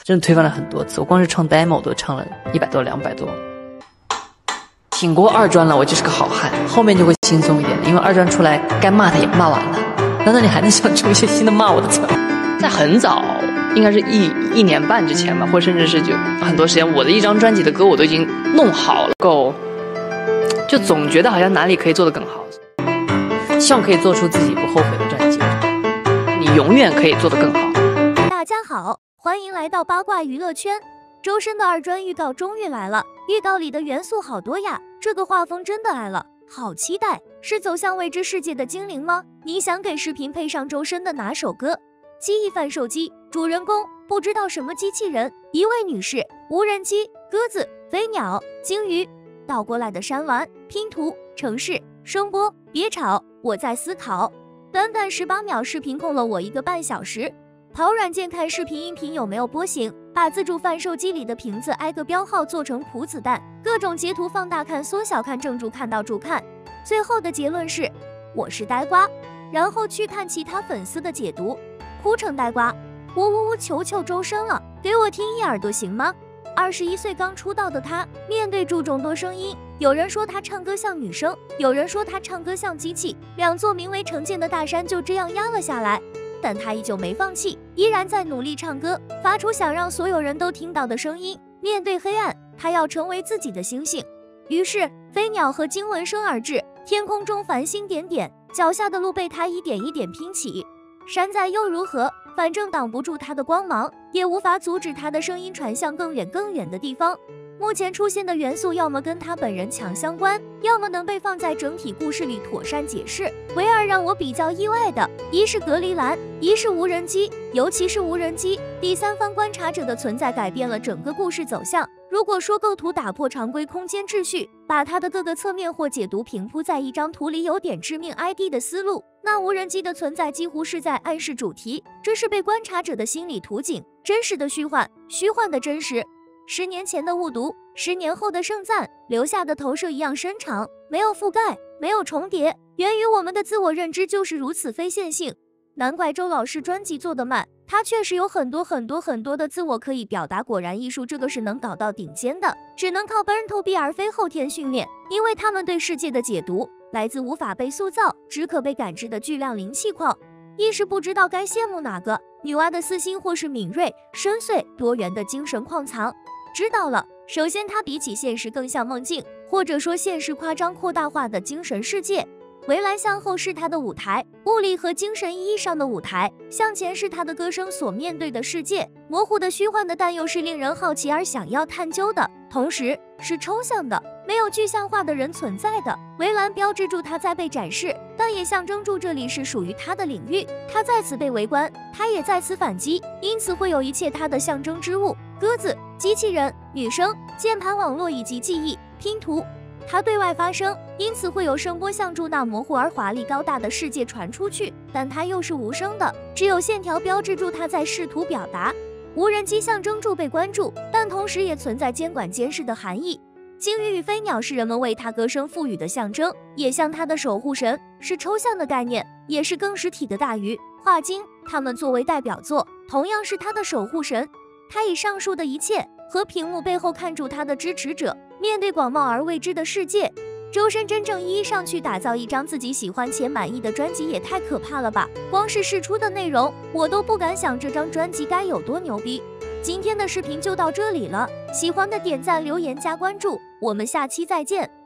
真的推翻了很多次。我光是唱 demo 都唱了100多200多。挺过2专了，我就是个好汉，后面就会轻松一点，因为2专出来该骂他也骂完了。难道你还能想出一些新的骂我的词？在很早，应该是一年半之前吧，或甚至是就很多时间，我的一张专辑的歌我都已经弄好了，就总觉得好像哪里可以做得更好，希望可以做出自己不后悔的专辑。你永远可以做得更好。 大家好，欢迎来到八卦娱乐圈。周深的2专预告终于来了，预告里的元素好多呀，这个画风真的爱了，好期待！是走向未知世界的精灵吗？你想给视频配上周深的哪首歌？记忆贩售机，主人公不知道什么机器人，一位女士，无人机，鸽子，飞鸟，鲸鱼，倒过来的山峦，拼图，城市，声波，别吵，我在思考。短短18秒视频控了我1个半小时。跑软件看视频音频有没有波形，把自助贩售机里的瓶子挨个标号做成谱子弹，各种截图放大看、缩小看、正助看到助看。最后的结论是我是呆瓜，然后去看其他粉丝的解读，哭成呆瓜。呜，求求周深了，给我听1耳朵行吗？21岁刚出道的他，面对住众多声音，有人说他唱歌像女生，有人说他唱歌像机器，2座名为成见的大山就这样压了下来。但他依旧没放弃，依然在努力唱歌，发出想让所有人都听到的声音。面对黑暗，他要成为自己的星星。于是，飞鸟和经文生而至，天空中繁星点点，脚下的路被他一点一点拼起。山在又如何？反正挡不住他的光芒，也无法阻止他的声音传向更远更远的地方。目前出现的元素要么跟他本人强相关，要么能被放在整体故事里妥善解释。唯二让我比较意外的，一是隔离栏，一是无人机，尤其是无人机，第三方观察者的存在改变了整个故事走向。如果说构图打破常规空间秩序，把它的各个侧面或解读平铺在一张图里有点致命 ID 的思路，那无人机的存在几乎是在暗示主题，这是被观察者的心理图景，真实的虚幻，虚幻的真实。10年前的误读，10年后的盛赞，留下的投射一样深长，没有覆盖，没有重叠，源于我们的自我认知就是如此非线性。难怪周老师专辑做得慢，他确实有很多的自我可以表达，果然艺术这个是能搞到顶尖的，只能靠本人投币而非后天训练，因为他们对世界的解读来自无法被塑造，只可被感知的巨量灵气矿。一时不知道该羡慕哪个，女娲的私心或是敏锐、深邃、多元的精神矿藏。知道了，首先它比起现实更像梦境，或者说现实夸张扩大化的精神世界。围栏向后是他的舞台，物理和精神意义上的舞台；向前是他的歌声所面对的世界。模糊的、虚幻的，但又是令人好奇而想要探究的，同时是抽象的、没有具象化的人存在的。围栏标志住他在被展示，但也象征住这里是属于他的领域。他在此被围观，他也在此反击，因此会有一切他的象征之物：鸽子、机器人、女生、键盘网络以及记忆拼图。它对外发声，因此会有声波向助那模糊而华丽高大的世界传出去，但它又是无声的，只有线条标志住它在试图表达。无人机象征住被关注，但同时也存在监管监视的含义。鲸鱼与飞鸟是人们为它歌声赋予的象征，也像它的守护神，是抽象的概念，也是更实体的大鱼、画鲸，它们作为代表作，同样是它的守护神。它以上述的一切和屏幕背后看住它的支持者，面对广袤而未知的世界，周深真正意义上去打造一张自己喜欢且满意的专辑也太可怕了吧！光是释出的内容，我都不敢想这张专辑该有多牛逼。今天的视频就到这里了，喜欢的点赞、留言、加关注，我们下期再见。